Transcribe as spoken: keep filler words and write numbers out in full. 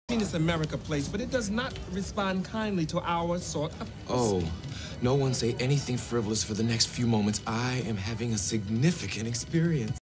This America place, but it does not respond kindly to our sort of... Oh, no one say anything frivolous for the next few moments. I am having a significant experience.